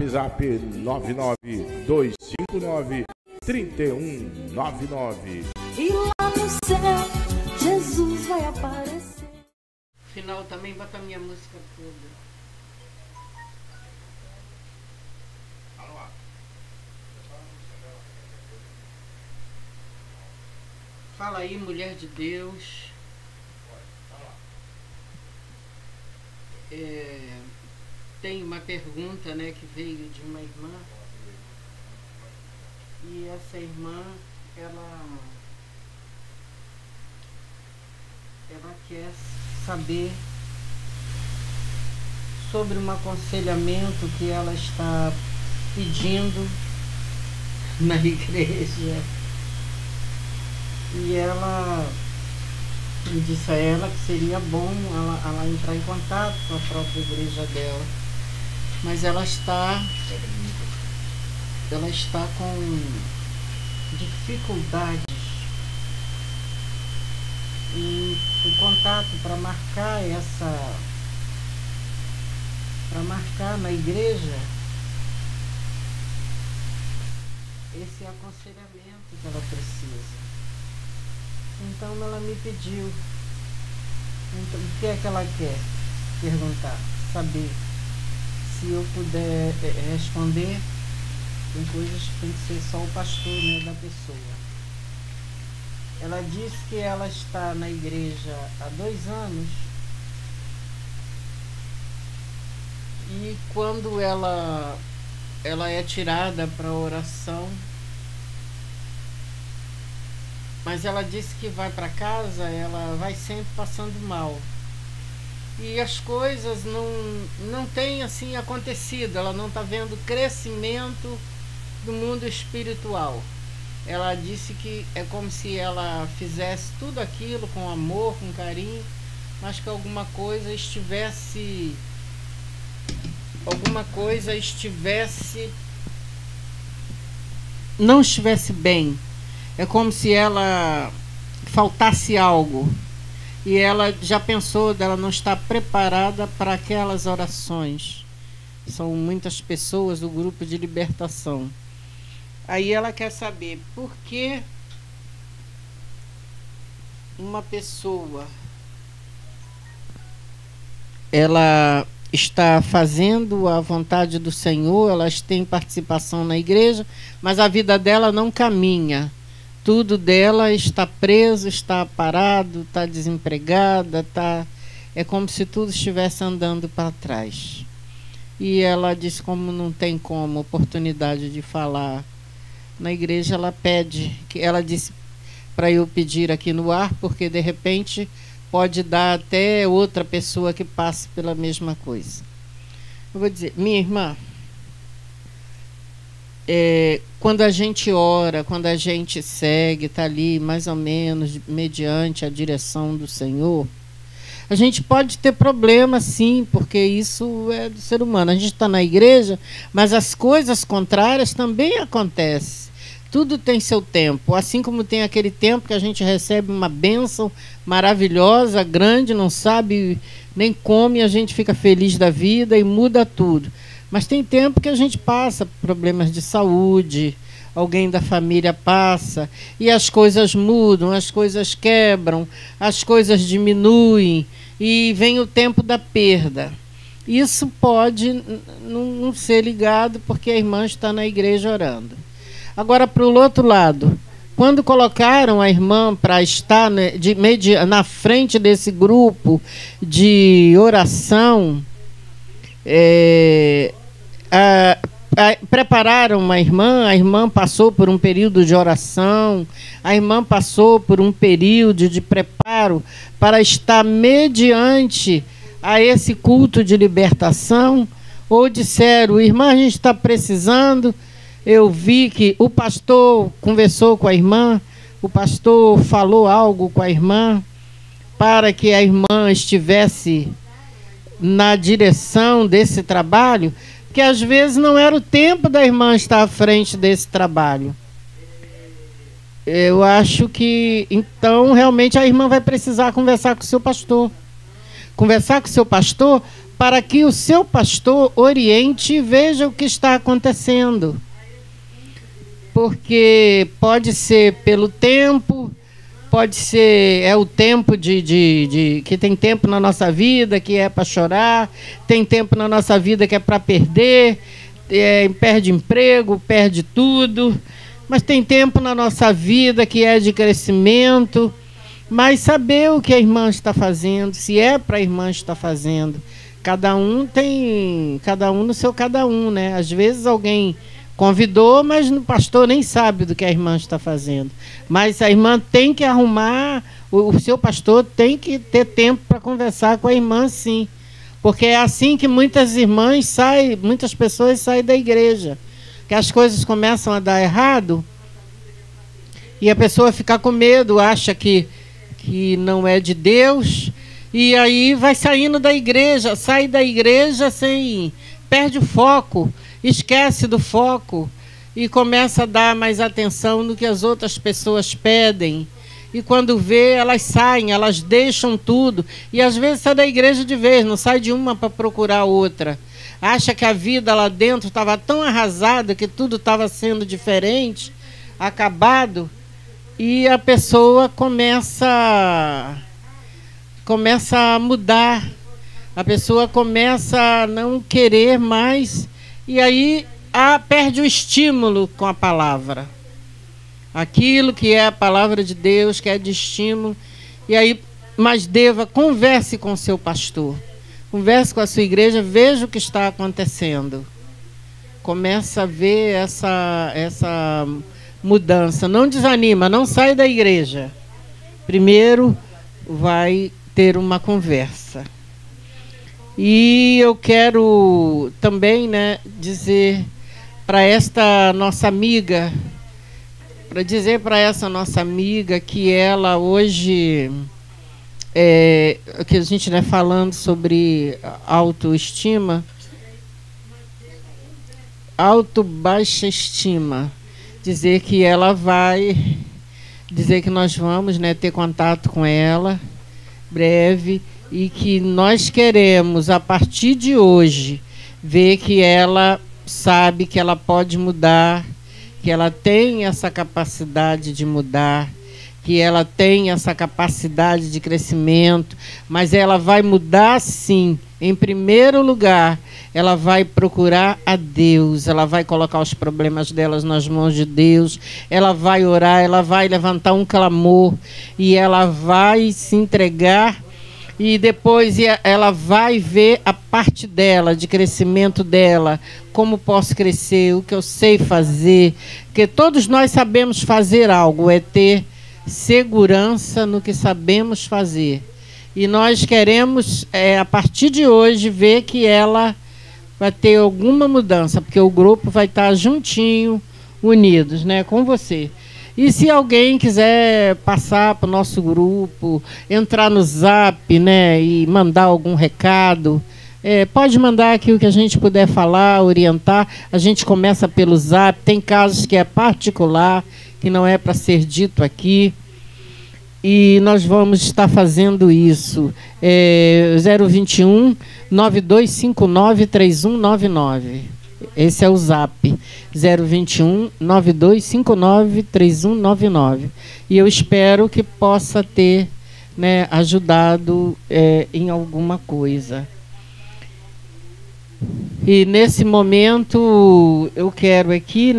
WhatsApp 99259-3199. E lá no céu, Jesus vai aparecer. Final também, bota a minha música toda. Fala aí, mulher de Deus. Tem uma pergunta, né, que veio de uma irmã. E essa irmã, ela quer saber sobre um aconselhamento que ela está pedindo na igreja. E ela disse a ela que seria bom ela entrar em contato com a própria igreja dela. Mas ela está com dificuldades em contato para marcar na igreja esse aconselhamento que ela precisa. Então ela me pediu. Então, o que é que ela quer perguntar? Saber. Se eu puder responder, tem coisas que tem que ser só o pastor, né, da pessoa. Ela disse que ela está na igreja há 2 anos. E quando ela é tirada para oração, mas ela disse que vai para casa, ela vai sempre passando mal. E as coisas não têm assim acontecido, ela não está vendo crescimento do mundo espiritual. Ela disse que é como se ela fizesse tudo aquilo com amor, com carinho, mas que alguma coisa não estivesse bem. É como se ela faltasse algo. E ela já pensou dela não estar preparada para aquelas orações. São muitas pessoas do grupo de libertação. Aí ela quer saber por que uma pessoa ela está fazendo a vontade do Senhor, elas têm participação na igreja, mas a vida dela não caminha. Tudo dela está preso, está parado, está desempregada, é como se tudo estivesse andando para trás. E ela disse como não tem como oportunidade de falar na igreja, ela disse para eu pedir aqui no ar, porque de repente pode dar até outra pessoa que passe pela mesma coisa. Eu vou dizer, minha irmã, quando a gente ora, quando a gente segue, está ali mais ou menos mediante a direção do Senhor, a gente pode ter problema sim, porque isso é do ser humano. A gente está na igreja, mas as coisas contrárias também acontecem. Tudo tem seu tempo, assim como tem aquele tempo que a gente recebe uma bênção maravilhosa, grande, não sabe nem como, e a gente fica feliz da vida e muda tudo. Mas tem tempo que a gente passa problemas de saúde, alguém da família passa, e as coisas mudam, as coisas quebram, as coisas diminuem, e vem o tempo da perda. Isso pode não ser ligado porque a irmã está na igreja orando. Agora, para o outro lado, quando colocaram a irmã para estar na frente desse grupo de oração, prepararam uma irmã, a irmã passou por um período de oração, a irmã passou por um período de preparo para estar mediante a esse culto de libertação, ou disseram, irmã, a gente está precisando. Eu vi que o pastor conversou com a irmã, o pastor falou algo com a irmã, para que a irmã estivesse na direção desse trabalho, que às vezes não era o tempo da irmã estar à frente desse trabalho. Eu acho que, então, realmente a irmã vai precisar conversar com o seu pastor. Conversar com o seu pastor para que o seu pastor oriente e veja o que está acontecendo. Porque pode ser pelo tempo, pode ser o tempo que tem tempo na nossa vida que é para chorar, tem tempo na nossa vida que é para perder, perde emprego, perde tudo, mas tem tempo na nossa vida que é de crescimento. Mas saber o que a irmã está fazendo, se é para a irmã estar fazendo. Cada um no seu cada um, né? Às vezes alguém convidou, mas o pastor nem sabe do que a irmã está fazendo. Mas a irmã tem que arrumar, o seu pastor tem que ter tempo para conversar com a irmã, sim. Porque é assim que muitas pessoas saem da igreja. Que as coisas começam a dar errado e a pessoa fica com medo, acha que não é de Deus, e aí vai saindo da igreja, sai da igreja perde o foco, esquece do foco e começa a dar mais atenção no que as outras pessoas pedem. E quando vê, elas saem, elas deixam tudo, e às vezes sai da igreja de vez, não sai de uma para procurar outra. Acha que a vida lá dentro estava tão arrasada, que tudo estava sendo diferente, acabado. E a pessoa começa a mudar, a pessoa começa a não querer mais, e aí perde o estímulo com a palavra. Aquilo que é a palavra de Deus, que é de estímulo. E aí, mas converse com o seu pastor, converse com a sua igreja, veja o que está acontecendo. Começa a ver essa mudança. Não desanima, não sai da igreja. Primeiro vai ter uma conversa. E eu quero também, dizer para esta nossa amiga, que ela hoje, que a gente falando sobre autoestima, baixa estima, dizer que nós vamos ter contato com ela breve, e que nós queremos, a partir de hoje, ver que ela sabe que ela pode mudar, que ela tem essa capacidade de mudar, que ela tem essa capacidade de crescimento, mas ela vai mudar, sim. Em primeiro lugar, ela vai procurar a Deus, ela vai colocar os problemas delas nas mãos de Deus, ela vai orar, ela vai levantar um clamor, e ela vai se entregar, e depois ela vai ver a parte dela, de crescimento dela, como posso crescer, o que eu sei fazer, porque todos nós sabemos fazer algo, é ter segurança no que sabemos fazer. E nós queremos, a partir de hoje, ver que ela vai ter alguma mudança, porque o grupo vai estar juntinho, unidos, com você. E se alguém quiser passar para o nosso grupo, entrar no Zap, e mandar algum recado, pode mandar aqui o que a gente puder falar, orientar. A gente começa pelo Zap, tem casos que é particular, que não é para ser dito aqui. E nós vamos estar fazendo isso. 021 9259 3199. Esse é o Zap. 021 9259 3199. E eu espero que possa ter ajudado em alguma coisa. E nesse momento eu quero aqui,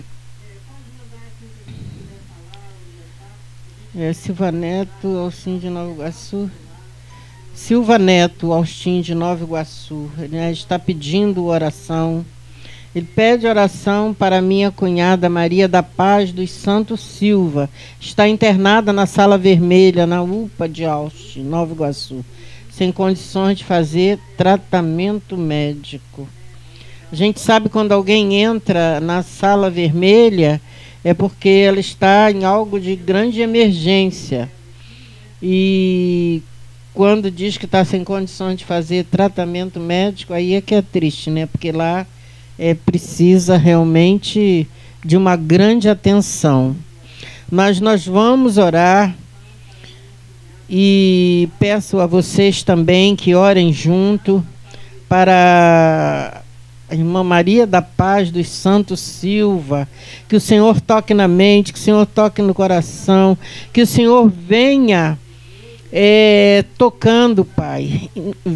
Silva Neto, Austin de Nova Iguaçu. Silva Neto, Austin de Nova Iguaçu, está pedindo oração. Ele pede oração para minha cunhada Maria da Paz dos Santos Silva. Está internada na Sala Vermelha, na UPA de Austin, Nova Iguaçu, sem condições de fazer tratamento médico. A gente sabe quando alguém entra na Sala Vermelha, é porque ela está em algo de grande emergência. E quando diz que está sem condições de fazer tratamento médico, aí é que é triste, porque lá precisa realmente de uma grande atenção. Mas nós vamos orar, e peço a vocês também que orem junto, para a irmã Maria da Paz dos Santos Silva, que o Senhor toque na mente, que o Senhor toque no coração, que o Senhor venha tocando, Pai.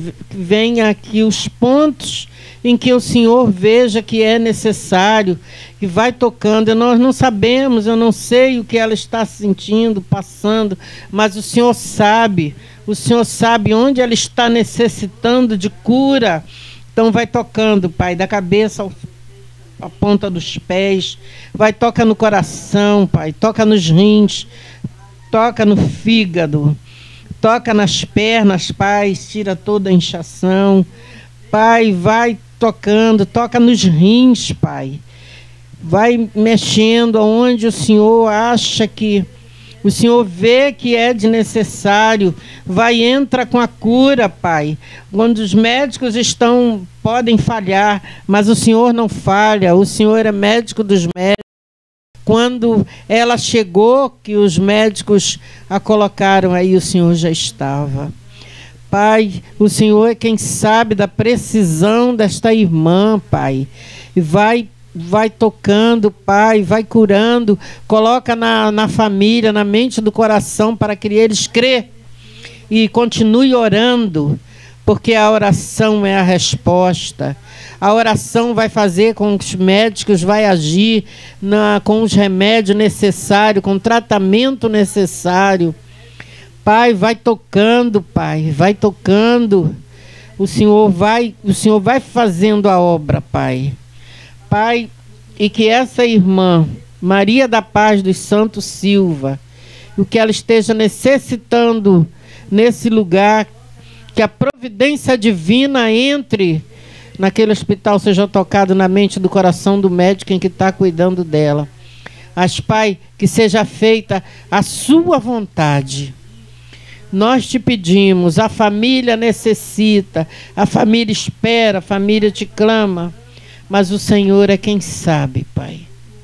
Venha aqui os pontos em que o Senhor veja que é necessário, que vai tocando. Nós não sabemos, eu não sei o que ela está sentindo, passando, mas o Senhor sabe onde ela está necessitando de cura. Então vai tocando, Pai, da cabeça à ponta dos pés, vai, toca no coração, Pai, toca nos rins, toca no fígado, toca nas pernas, Pai, tira toda a inchação. Pai, vai tocando, toca nos rins, Pai. Vai mexendo aonde o Senhor acha que o Senhor vê que é de necessário. Vai, entra com a cura, Pai. Quando os médicos podem falhar, mas o Senhor não falha. O Senhor é médico dos médicos. Quando ela chegou, que os médicos a colocaram aí, o Senhor já estava. Pai, o Senhor é quem sabe da precisão desta irmã, Pai. E vai tocando, Pai, vai curando. Coloca na família, na mente do coração, para que eles crê e continue orando, porque a oração é a resposta. A oração vai fazer com que os médicos vai agir com os remédios necessários, com o tratamento necessário. Pai, vai tocando, Pai, vai tocando. O Senhor vai fazendo a obra, Pai. Pai, e que essa irmã, Maria da Paz dos Santos Silva, o que ela esteja necessitando nesse lugar, que a providência divina entre naquele hospital, seja tocado na mente do coração do médico em que está cuidando dela. Mas, Pai, que seja feita a sua vontade. Nós te pedimos, a família necessita, a família espera, a família te clama, mas o Senhor é quem sabe, Pai.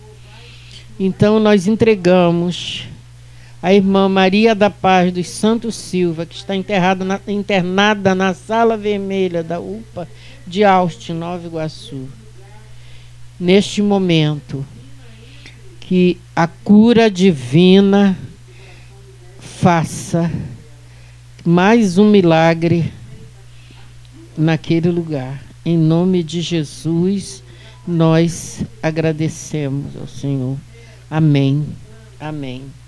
Então nós entregamos a irmã Maria da Paz dos Santos Silva, que está internada na sala vermelha da UPA de Austin, Nova Iguaçu. Neste momento, que a cura divina faça mais um milagre naquele lugar. Em nome de Jesus, nós agradecemos ao Senhor. Amém. Amém.